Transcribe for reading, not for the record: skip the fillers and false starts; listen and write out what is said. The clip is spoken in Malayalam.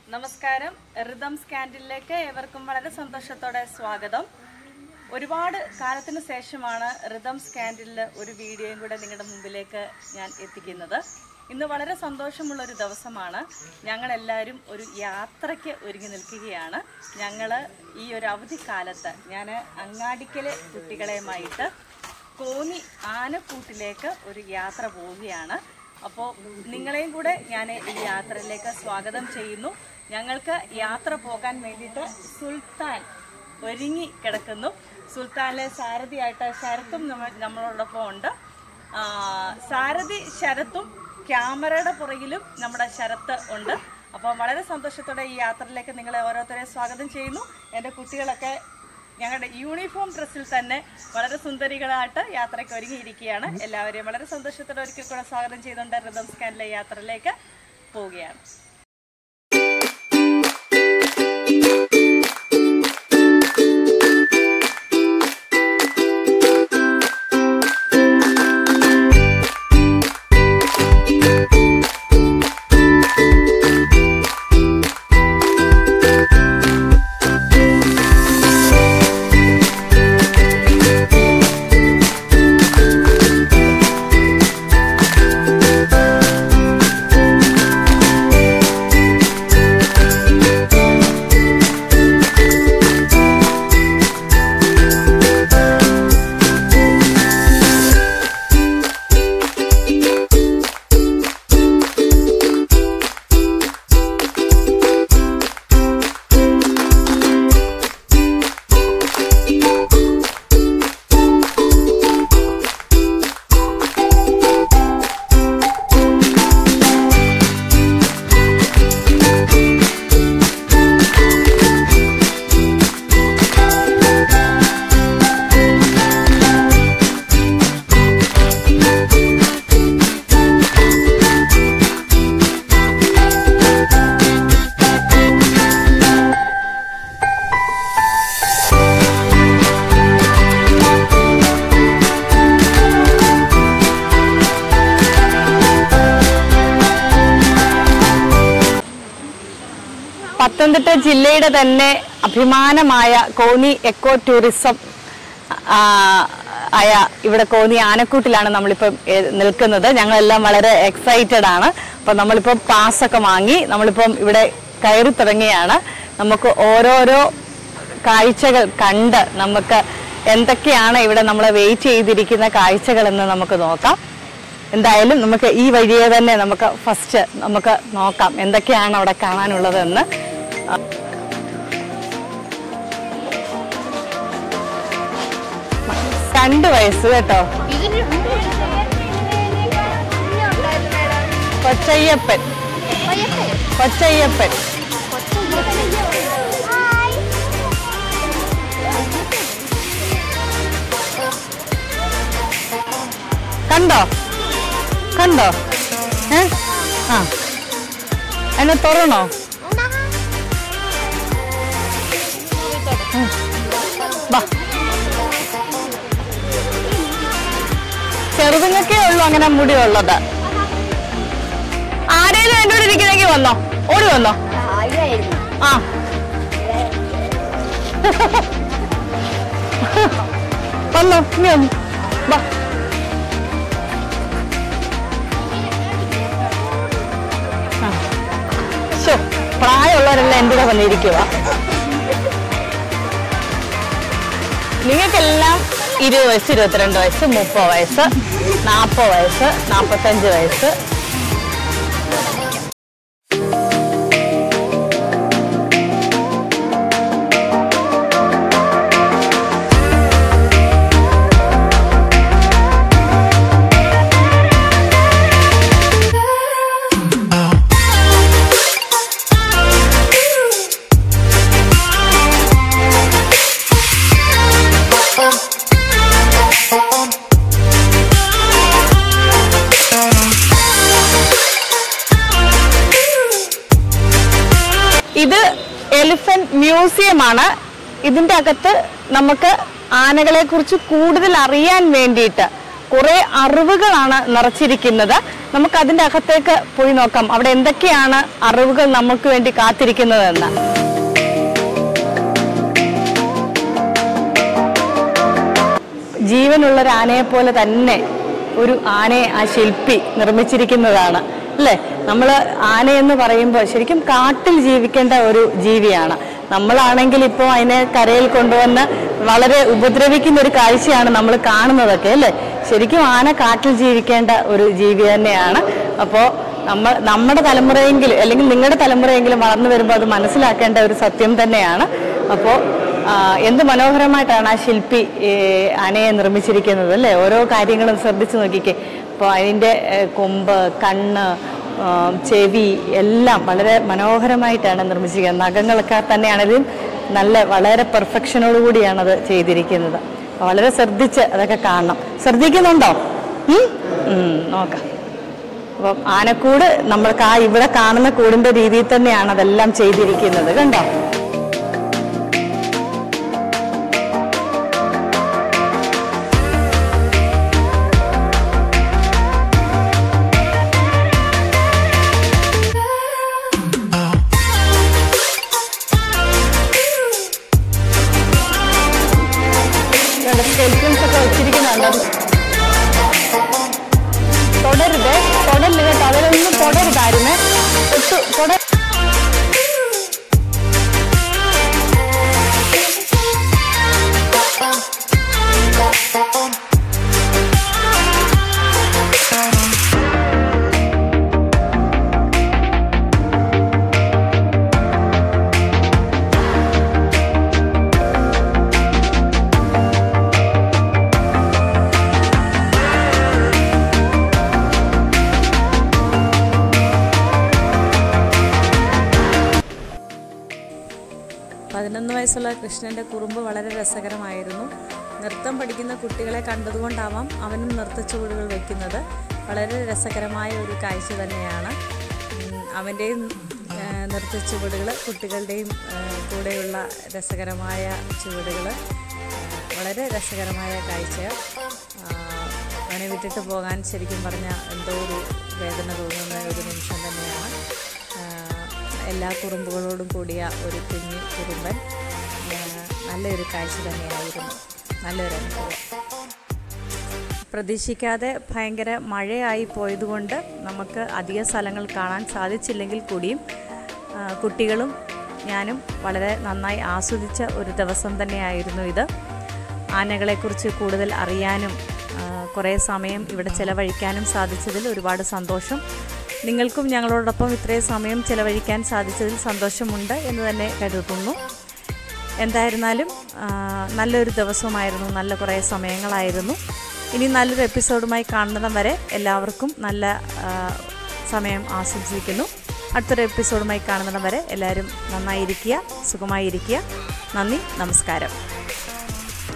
നമസ്കാരം. റിതംസ് ക്യാൻറ്റീനിലേക്ക് ഏവർക്കും വളരെ സന്തോഷത്തോടെ സ്വാഗതം. ഒരുപാട് കാലത്തിന് ശേഷമാണ് റിതംസ് ക്യാൻറ്റീനിൽ ഒരു വീഡിയോയും കൂടെ നിങ്ങളുടെ മുമ്പിലേക്ക് ഞാൻ എത്തിക്കുന്നത്. ഇന്ന് വളരെ സന്തോഷമുള്ളൊരു ദിവസമാണ്. ഞങ്ങളെല്ലാവരും ഒരു യാത്രയ്ക്ക് ഒരുങ്ങി നിൽക്കുകയാണ്. ഞങ്ങൾ ഈ ഒരു അവധിക്കാലത്ത് ഞാൻ അങ്ങാടിക്കലെ കുട്ടികളെയുമായിട്ട് കോന്നി ആനക്കൂട്ടിലേക്ക് ഒരു യാത്ര പോവുകയാണ്. അപ്പോൾ നിങ്ങളെയും കൂടെ ഞാൻ ഈ യാത്രയിലേക്ക് സ്വാഗതം ചെയ്യുന്നു. ഞങ്ങൾക്ക് യാത്ര പോകാൻ വേണ്ടിയിട്ട് സുൽത്താൻ ഒരുങ്ങി കിടക്കുന്നു. സുൽത്താനിലെ സാരഥിയായിട്ട് ശരത്തും നമ്മളോടൊപ്പം ഉണ്ട്. സാരഥി ശരത്തും ക്യാമറയുടെ പുറകിലും നമ്മുടെ ശരത്ത് ഉണ്ട്. അപ്പോൾ വളരെ സന്തോഷത്തോടെ ഈ യാത്രയിലേക്ക് നിങ്ങളെ ഓരോരുത്തരെയും സ്വാഗതം ചെയ്യുന്നു. എൻ്റെ കുട്ടികളൊക്കെ ഞങ്ങളുടെ യൂണിഫോം ഡ്രസ്സിൽ തന്നെ വളരെ സുന്ദരികളായിട്ട് യാത്രയ്ക്ക് ഒരുങ്ങിയിരിക്കുകയാണ്. എല്ലാവരെയും വളരെ സന്തോഷത്തോടെ ഒരിക്കൽ കൂടെ സ്വാഗതം ചെയ്തുകൊണ്ട് റിതംസ് ക്യാൻറ്റീനിലെ യാത്രയിലേക്ക് പോവുകയാണ്. പത്തനംതിട്ട ജില്ലയുടെ തന്നെ അഭിമാനമായ കോന്നി എക്കോ ടൂറിസം ആയ ഇവിടെ കോന്നി ആനക്കൂട്ടിലാണ് നമ്മളിപ്പം നിൽക്കുന്നത്. ഞങ്ങളെല്ലാം വളരെ എക്സൈറ്റഡ് ആണ്. അപ്പം നമ്മളിപ്പം പാസ്സൊക്കെ വാങ്ങി നമ്മളിപ്പം ഇവിടെ കയറി തുടങ്ങിയാണ്. നമുക്ക് ഓരോരോ കാഴ്ചകൾ കണ്ട് നമുക്ക് എന്തൊക്കെയാണ് ഇവിടെ നമ്മളെ വെയിറ്റ് ചെയ്തിരിക്കുന്ന കാഴ്ചകളെന്ന് നമുക്ക് നോക്കാം. എന്തായാലും നമുക്ക് ഈ വഴിയെ തന്നെ നമുക്ക് ഫസ്റ്റ് നമുക്ക് നോക്കാം എന്തൊക്കെയാണ് അവിടെ കാണാനുള്ളതെന്ന്. 2 വയസ്സ് കേട്ടോ. കൊച്ചയ്യപ്പൻ കൊച്ചയ്യപ്പൻ കണ്ടോ കണ്ടോ? എന്നെ തുറന്നോ? ചെറുതുങ്ങൾക്കേ ഉള്ളൂ അങ്ങനെ മുടി ഉള്ളത്. ആരേലും എൻ്റെ കൂടെ ഇരിക്കുന്നെങ്കിൽ വന്നോ, ഓടി വന്നോ. ആ വന്നോ, ഇനി വന്നു. പ്രായമുള്ളവരെല്ലാം എൻ്റെ കൂടെ വന്നിരിക്കുക. നിങ്ങൾക്കെല്ലാം 20 വയസ്സ്, 22 വയസ്സ്, 30 വയസ്സ്, 40 വയസ്സ്, 45 വയസ്സ്. ഇത് എലിഫന്റ് മ്യൂസിയമാണ്. ഇതിൻ്റെ അകത്ത് നമുക്ക് ആനകളെ കുറിച്ച് കൂടുതൽ അറിയാൻ വേണ്ടിയിട്ട് കുറെ അറിവുകളാണ് നിറച്ചിരിക്കുന്നത്. നമുക്ക് അതിന്റെ അകത്തേക്ക് പോയി നോക്കാം, അവിടെ എന്തൊക്കെയാണ് അറിവുകൾ നമുക്ക് വേണ്ടി കാത്തിരിക്കുന്നതെന്ന്. ജീവനുള്ളൊരു ആനയെ പോലെ തന്നെ ഒരു ആനയെ ആ ശില്പി നിർമ്മിച്ചിരിക്കുന്നതാണ് അല്ലേ. നമ്മൾ ആനയെന്ന് പറയുമ്പോൾ ശരിക്കും കാട്ടിൽ ജീവിക്കേണ്ട ഒരു ജീവിയാണ്. നമ്മളാണെങ്കിൽ ഇപ്പോൾ അതിനെ കരയിൽ കൊണ്ടുവന്ന് വളരെ ഉപദ്രവിക്കുന്ന ഒരു കാഴ്ചയാണ് നമ്മൾ കാണുന്നതൊക്കെ അല്ലേ. ശരിക്കും ആന കാട്ടിൽ ജീവിക്കേണ്ട ഒരു ജീവി തന്നെയാണ്. അപ്പോൾ നമ്മുടെ തലമുറയെങ്കിലും അല്ലെങ്കിൽ നിങ്ങളുടെ തലമുറയെങ്കിലും വളർന്നു വരുമ്പോൾ അത് മനസ്സിലാക്കേണ്ട ഒരു സത്യം തന്നെയാണ്. അപ്പോൾ എന്ത് മനോഹരമായിട്ടാണ് ആ ശില്പി ആനയെ നിർമ്മിച്ചിരിക്കുന്നത് അല്ലേ. ഓരോ കാര്യങ്ങളും ശ്രദ്ധിച്ചു നോക്കിക്കേ. അപ്പോൾ അതിൻ്റെ കൊമ്പ്, കണ്ണ്, ചെവി എല്ലാം വളരെ മനോഹരമായിട്ടാണ് നിർമ്മിച്ചിരിക്കുന്നത്. നഖങ്ങളൊക്കെ തന്നെയാണെങ്കിലും വളരെ പെർഫെക്ഷനോടുകൂടിയാണ് അത് ചെയ്തിരിക്കുന്നത്. വളരെ ശ്രദ്ധിച്ച് അതൊക്കെ കാണണം. ശ്രദ്ധിക്കുന്നുണ്ടോ? നോക്കാം. അപ്പം ആനക്കൂട് നമ്മൾക്ക് ഇവിടെ കാണുന്ന കൂടിൻ്റെ രീതിയിൽ തന്നെയാണ് അതെല്ലാം ചെയ്തിരിക്കുന്നത്. കണ്ടോ? തൊടരുത്, തൊടല് കേട്ടോ, അതിലൊന്നും തൊടരുതായിരുന്നേ. വയസ്സുള്ള കൃഷ്ണൻ്റെ കുറുമ്പ് വളരെ രസകരമായിരുന്നു. നൃത്തം പഠിക്കുന്ന കുട്ടികളെ കണ്ടതുകൊണ്ടാവാം അവനും നൃത്തച്ചുവടുകൾ വയ്ക്കുന്നത്. വളരെ രസകരമായ ഒരു കാഴ്ച തന്നെയാണ്. അവൻ്റെയും നൃത്തച്ചുവടുകൾ, കുട്ടികളുടെയും കൂടെയുള്ള രസകരമായ ചുവടുകൾ, വളരെ രസകരമായ കാഴ്ച. അവനെ വിട്ടിട്ട് പോകാൻ ശരിക്കും പറഞ്ഞാൽ എന്തോ ഒരു വേദന തോന്നുന്ന ഒരു നിമിഷം തന്നെയാണ്. എല്ലാ കുറുമ്പുകളോടും കൂടിയ ഒരു കുഞ്ഞു കുറുമ്പൻ. നല്ലൊരു കാഴ്ച തന്നെയായിരുന്നു, നല്ലൊരു അനുഭവം. പ്രതീക്ഷിക്കാതെ ഭയങ്കര മഴയായി പോയതുകൊണ്ട് നമുക്ക് അധിക സ്ഥലങ്ങൾ കാണാൻ സാധിച്ചില്ലെങ്കിൽ കൂടിയും കുട്ടികളും ഞാനും വളരെ നന്നായി ആസ്വദിച്ച ഒരു ദിവസം തന്നെയായിരുന്നു ഇത്. ആനകളെക്കുറിച്ച് കൂടുതൽ അറിയാനും കുറേ സമയം ഇവിടെ ചിലവഴിക്കാനും സാധിച്ചതിൽ ഒരുപാട് സന്തോഷം. നിങ്ങൾക്കും ഞങ്ങളോടൊപ്പം ഇത്രയും സമയം ചിലവഴിക്കാൻ സാധിച്ചതിൽ സന്തോഷമുണ്ട് എന്ന് തന്നെ കരുതുന്നു. എന്തായിരുന്നാലും നല്ലൊരു ദിവസമായിരുന്നു, നല്ല കുറേ സമയങ്ങളായിരുന്നു. ഇനി നല്ലൊരു എപ്പിസോഡുമായി കാണുന്നതും വരെ എല്ലാവർക്കും നല്ല സമയം ആശംസിക്കുന്നു. അടുത്തൊരു എപ്പിസോഡുമായി കാണുന്നതും വരെ എല്ലാവരും നന്നായിരിക്കുക, സുഖമായിരിക്കുക. നന്ദി, നമസ്കാരം.